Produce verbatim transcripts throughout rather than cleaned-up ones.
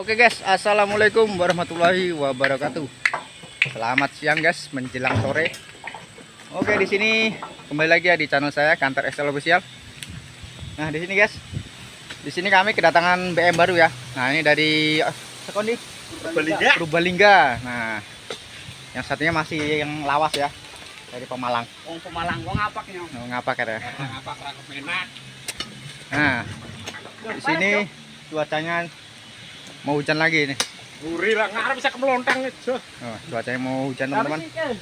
Oke guys, assalamualaikum warahmatullahi wabarakatuh. Selamat siang guys, menjelang sore. Oke, di sini kembali lagi ya di channel saya Kantor X L Official. Nah di sini guys, di sini kami kedatangan B M baru ya. Nah ini dari oh, Sekondi Purbalingga. Purbalingga. Nah yang satunya masih yang lawas ya, dari Pemalang. Wong Pemalang, wong ngapak nyo. Oh, ngapak ya. Ngapak ra kepenak. Nah di sini cuacanya mau hujan lagi nih. Gurih lah, ngarep bisa kemelontang itu. Oh, cuacanya mau hujan teman-teman.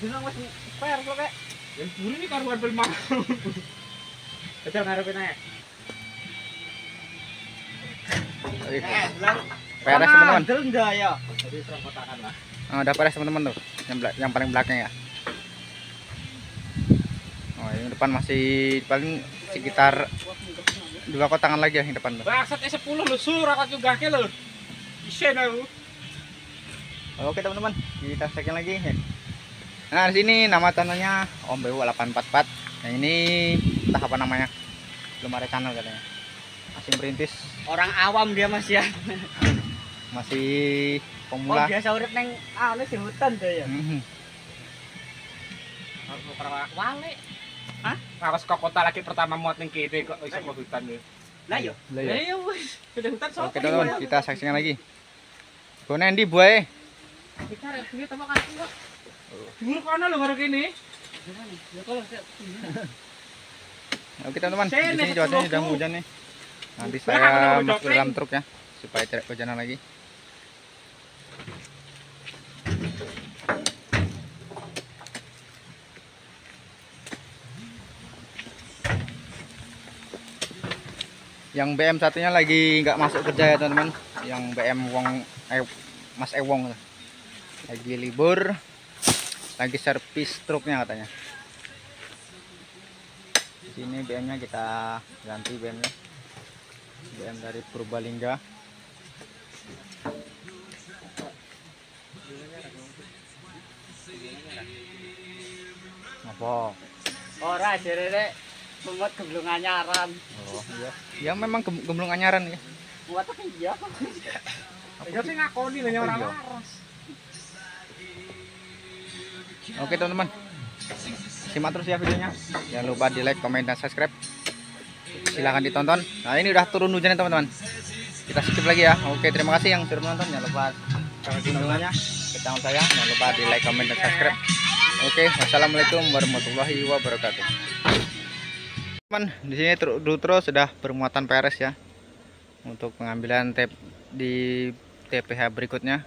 Yang gurih ini karuan belum. Betul ngarepin aja. Peres teman-teman. Enggak ya. Jadi serang kotakan lah. Oh, udah peres teman-teman tuh. Yang, yang paling belakang ya. Oh, yang depan masih paling sekitar dua kotangan lagi ya yang depan tuh. Baksat sepuluh lu sur aku juga ke lu. Isen aku. Oke teman-teman, kita sekian lagi. Nah di sini nama channelnya Om B W delapan empat empat. Nah ini entah apa namanya, belum ada channel katanya. Masih merintis. Orang awam dia Mas ya. Masih Oh pemula. biasa urip neng ah ini di hutan tuh ya. Mhm. Aku pernah wale. Hah? Ngawas ke kota lagi pertama muat ning kene kok iso ke hutan lho. Lah yo. Lah ya. Lah yo wis. Sudah hutan sopo. Oke teman-teman, kita saksikan lagi. Kone ndi buae? Kita rek duwe temu kan kok. Dhuwur kono lho karo kene. Ya kalau Oke teman-teman, di sini cuacanya sudah hujan nih. Nanti saya masuk ke dalam truk ya, supaya tidak kehujanan lagi. Yang B M satunya lagi nggak masuk kerja ya teman-teman. Yang B M Wong eh, Mas Ewong lagi libur, lagi servis truknya katanya. Di sini B M-nya kita ganti B M-nya. B M dari Purbalingga. Apa? ora jerere membuat gemblung anyaran. Oh iya. Ya memang gem- gemblung anyaran ya. Buat apa iya? Ya sing ngakoni lho ora Iya. laras. Oke teman-teman, simak terus ya videonya. Jangan lupa di like, komen, dan subscribe. Silahkan ditonton. Nah ini udah turun hujan ya teman-teman. Kita skip lagi ya. Oke, terima kasih yang sudah menonton. Jangan lupa kasih dukungannya ke channel saya. Jangan lupa di like, komen, dan subscribe. Oke, wassalamualaikum warahmatullahi wabarakatuh. Teman, di sini truk Dutro sudah bermuatan peres ya untuk pengambilan tape di T P H berikutnya.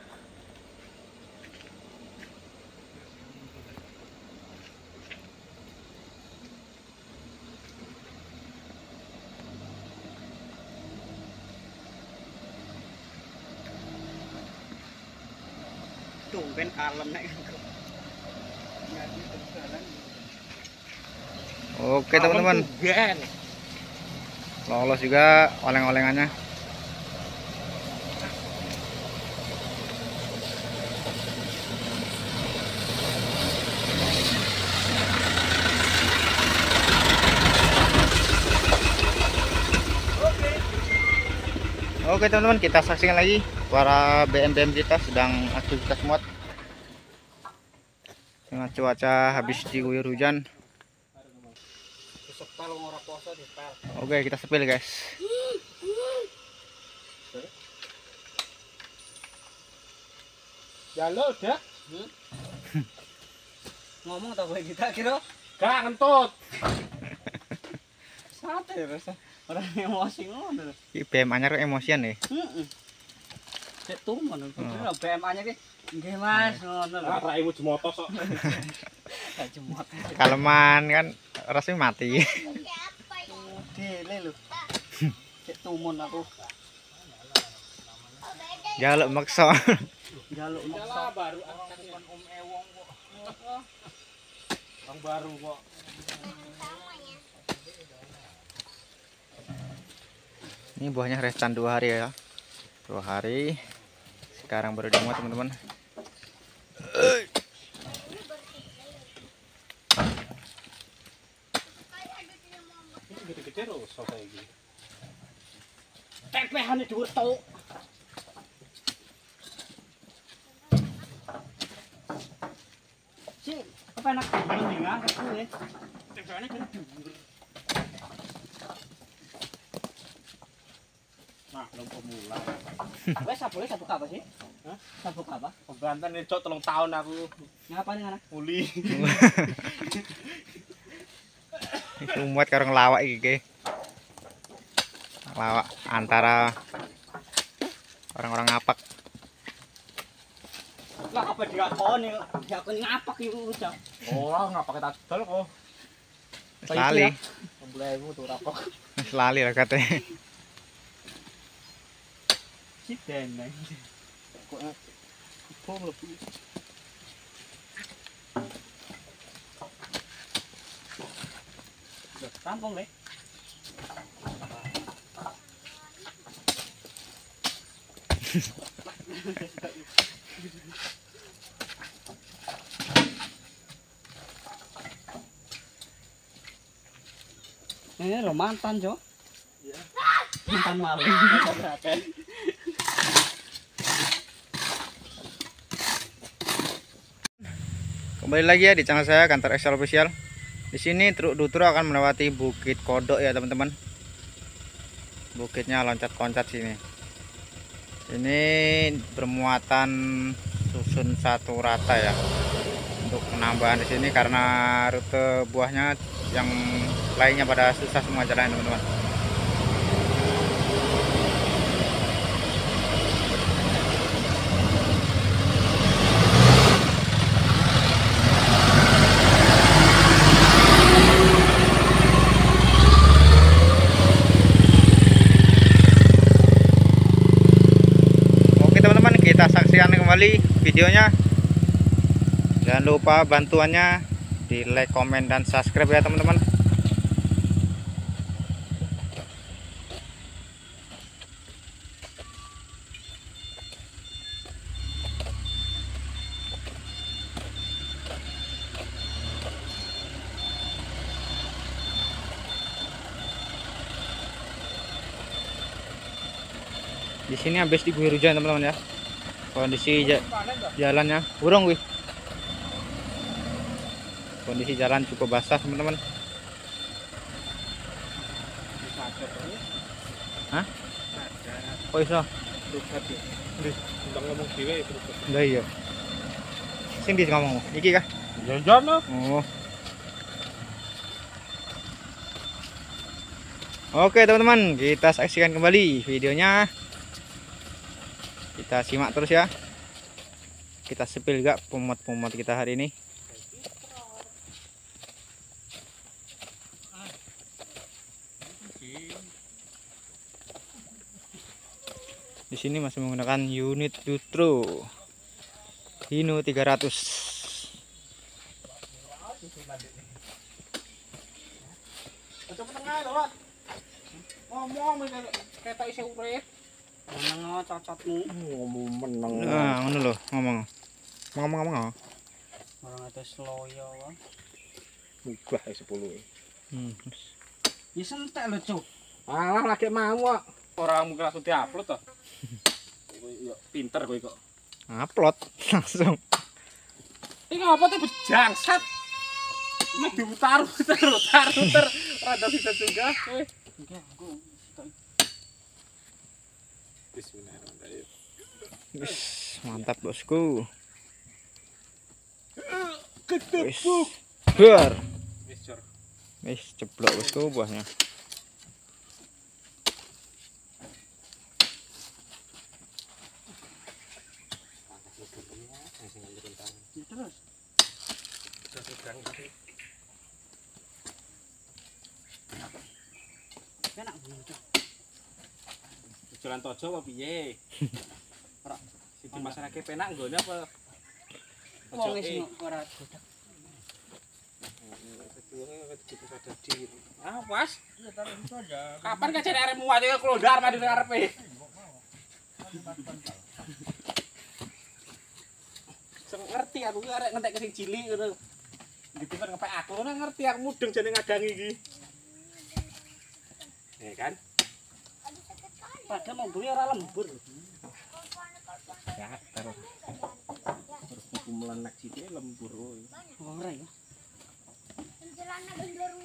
Tumben kalem nek. Oke teman-teman, lolos juga oleng-olengannya. Oke teman-teman, kita saksikan lagi para B M B M kita sedang aktivitas muat dengan cuaca habis diguyur hujan. Oke, kita sepil guys. Ya lo udah. Ngomong tau gue kita kira gak ngentut. Santai rasa. Orang emosi ngono. Ki B M anyar emosian nih. Heeh. Cek tumen kira B M A-nya ki nggih Mas ngono lho. Ora ibu jemoto sok. Gak jemot. Kaleman kan rasanya mati. Dele lho. Cek tumen aku. Jaluk maksa. Jaluk maksa baru angkatan Om Ewong kok. Bang baru kok. Ini buahnya restan dua hari ya. Dua hari. Sekarang baru dimuat teman-teman. Gede-gede rusak kayak gini. Tepehane dhuwur tok. kepenak mending ngangkat kuwi. Tembakane kena dhuwur. Nah, belum pemula. Wes sabole sabuk apa sih? Hah? Sabuk apa? Pembantan cok telung tahun aku. Ngapain ngana? Uli. Iku muat karo ngelawak iki. Lawak antara orang-orang ngapak. Lah apa diakoni? Diakoni ngapak iku udah. Oh, ngapak tak dol kok. Wis lali. Sembilan ribu tuh rapok. Wis lali lah katanya. Si deneng. Kok kok lebih. Udah tampung le. Ini lo mantan Jo. Iya. Mantan malu. Kembali lagi ya di channel saya Kantor Excel Official. Di sini truk Dutro akan melewati Bukit Kodok ya teman-teman. Bukitnya loncat-loncat sini. Ini bermuatan susun satu rata ya. Untuk penambahan di sini karena rute buahnya yang lainnya pada susah semua jalan teman-teman. Oke teman-teman, kita saksikan kembali videonya. Jangan lupa bantuannya di like, komen, dan subscribe ya teman-teman. Di sini habis diguyur hujan teman-teman ya. Kondisi jalannya burung wih. Kondisi jalan cukup basah teman-teman. Hah? Kok iso? Ngomong dhewe terus. Lah iya. Sing dis ngomong. Iki kah? Ya jono. Oh. Oke teman-teman, kita saksikan kembali videonya. Kita simak terus ya. Kita sepil gak pomot-pomot kita hari ini. Di sini masih menggunakan unit Dutro Hino tiga ratus. Ngomong ketok isih urip. Meneng cacatmu. Ngomong meneng. Nah, ngono lho, ngomong. Ngomong-ngomong. Orang ada sloyo wae. Mugah sepuluh. Hmm. Ya sentek lho, Cuk. Alah lagi mau kok. Ora mungkin langsung diupload to. Yo pinter kowe kok. Upload langsung. Iki apa tuh bejangsat? Ini diutar-utar, utar-utar. Rada sida juga kowe. Enggak, aku Bismillahirrahmanirrahim. Wis, mantap bosku. Wis. Bar. wis jor. Wis ceblok bosku buahnya. Terus. Terus sedang tapi. Enak buntu. Jalan tojo apa piye? Ora sing masyarakat penak nggone apa? Wong wis ora godak. Awas. Kapan kajane arepmu wae klondar mati ning arepe? Sing ngerti aku ki arek ngentek sing cilik ngono. Dipikir ngepek aku ngono ngerti aku mudeng jane ngadangi iki. Ya kan? Padahal mau beli ora lembur. Ya, terus. Terus kuku melenek sithik lembur. Ora ya. Celana gendor